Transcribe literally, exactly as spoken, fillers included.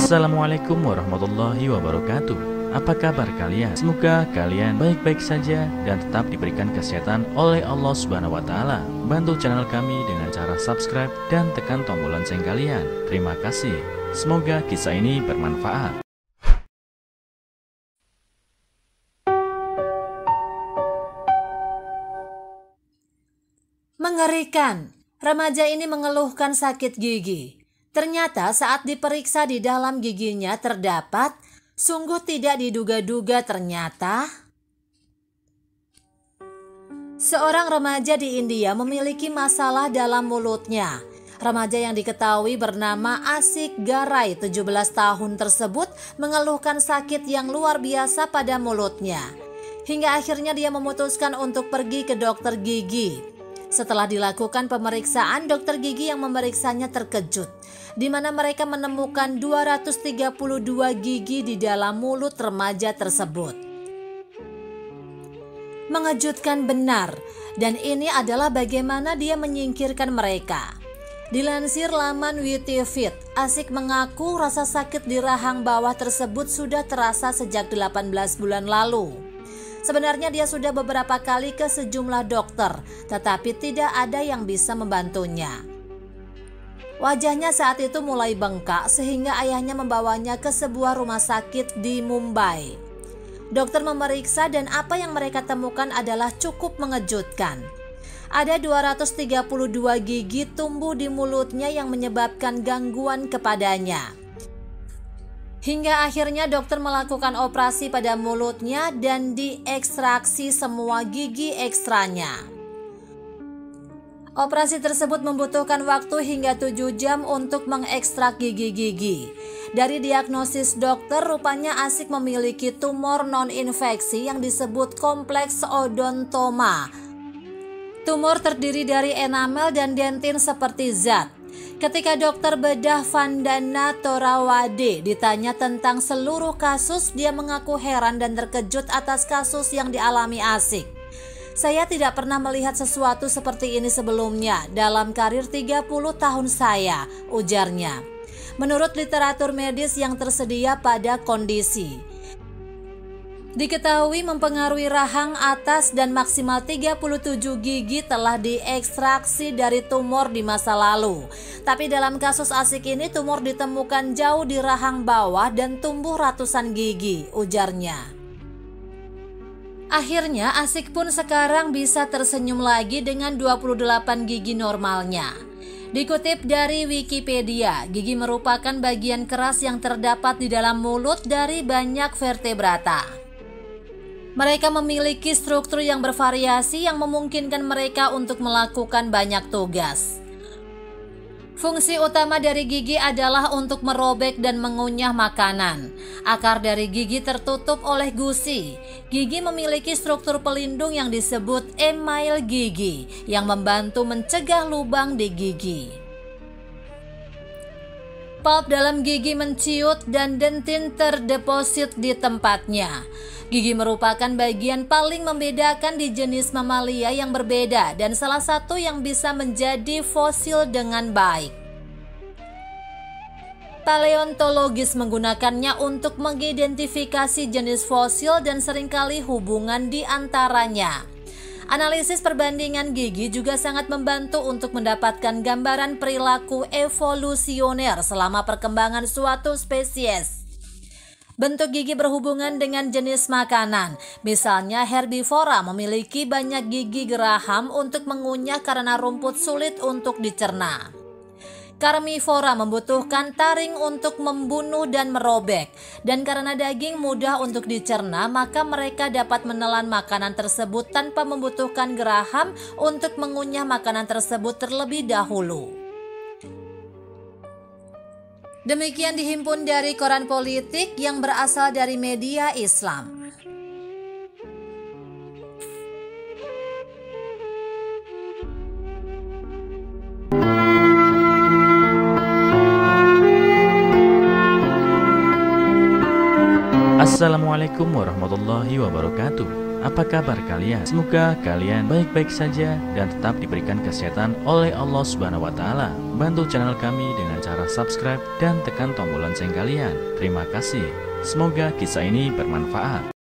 Assalamualaikum warahmatullahi wabarakatuh. Apa kabar kalian? Semoga kalian baik-baik saja dan tetap diberikan kesehatan oleh Allah Subhanahu wa Ta'ala. Bantu channel kami dengan cara subscribe dan tekan tombol lonceng kalian. Terima kasih. Semoga kisah ini bermanfaat. Mengerikan, remaja ini mengeluhkan sakit gigi. Ternyata saat diperiksa di dalam giginya terdapat, sungguh tidak diduga-duga ternyata, seorang remaja di India memiliki masalah dalam mulutnya. Remaja yang diketahui bernama Asik Garai, tujuh belas tahun tersebut mengeluhkan sakit yang luar biasa pada mulutnya. Hingga akhirnya dia memutuskan untuk pergi ke dokter gigi. Setelah dilakukan pemeriksaan, dokter gigi yang memeriksanya terkejut, di mana mereka menemukan dua ratus tiga puluh dua gigi di dalam mulut remaja tersebut. Mengejutkan benar, dan ini adalah bagaimana dia menyingkirkan mereka. Dilansir laman Witifit, Asik mengaku rasa sakit di rahang bawah tersebut sudah terasa sejak delapan belas bulan lalu. Sebenarnya dia sudah beberapa kali ke sejumlah dokter, tetapi tidak ada yang bisa membantunya. Wajahnya saat itu mulai bengkak sehingga ayahnya membawanya ke sebuah rumah sakit di Mumbai. Dokter memeriksa dan apa yang mereka temukan adalah cukup mengejutkan. Ada dua ratus tiga puluh dua gigi tumbuh di mulutnya yang menyebabkan gangguan kepadanya. Hingga akhirnya dokter melakukan operasi pada mulutnya dan diekstraksi semua gigi ekstranya. Operasi tersebut membutuhkan waktu hingga tujuh jam untuk mengekstrak gigi-gigi. Dari diagnosis dokter, rupanya Asik memiliki tumor non-infeksi yang disebut kompleks odontoma. Tumor terdiri dari enamel dan dentin seperti zat. Ketika dokter bedah Vandana Torawade ditanya tentang seluruh kasus, dia mengaku heran dan terkejut atas kasus yang dialami Asik. Saya tidak pernah melihat sesuatu seperti ini sebelumnya dalam karir tiga puluh tahun saya, ujarnya. Menurut literatur medis yang tersedia pada kondisi, diketahui mempengaruhi rahang atas dan maksimal tiga puluh tujuh gigi telah diekstraksi dari tumor di masa lalu. Tapi dalam kasus Asik ini tumor ditemukan jauh di rahang bawah dan tumbuh ratusan gigi, ujarnya. Akhirnya Asik pun sekarang bisa tersenyum lagi dengan dua puluh delapan gigi normalnya. Dikutip dari Wikipedia, gigi merupakan bagian keras yang terdapat di dalam mulut dari banyak vertebrata. Mereka memiliki struktur yang bervariasi yang memungkinkan mereka untuk melakukan banyak tugas. Fungsi utama dari gigi adalah untuk merobek dan mengunyah makanan. Akar dari gigi tertutup oleh gusi. Gigi memiliki struktur pelindung yang disebut email gigi yang membantu mencegah lubang di gigi. Pulp dalam gigi menciut dan dentin terdeposit di tempatnya. Gigi merupakan bagian paling membedakan di jenis mamalia yang berbeda dan salah satu yang bisa menjadi fosil dengan baik. Paleontologis menggunakannya untuk mengidentifikasi jenis fosil dan seringkali hubungan di antaranya. Analisis perbandingan gigi juga sangat membantu untuk mendapatkan gambaran perilaku evolusioner selama perkembangan suatu spesies. Bentuk gigi berhubungan dengan jenis makanan. Misalnya herbivora memiliki banyak gigi geraham untuk mengunyah karena rumput sulit untuk dicerna. Karnivora membutuhkan taring untuk membunuh dan merobek. Dan karena daging mudah untuk dicerna, maka mereka dapat menelan makanan tersebut tanpa membutuhkan geraham untuk mengunyah makanan tersebut terlebih dahulu. Demikian dihimpun dari koran politik yang berasal dari media Islam. Assalamualaikum warahmatullahi wabarakatuh. Apa kabar kalian? Semoga kalian baik-baik saja dan tetap diberikan kesehatan oleh Allah Subhanahu wa taala. Bantu channel kami dengan cara subscribe dan tekan tombol lonceng kalian. Terima kasih. Semoga kisah ini bermanfaat.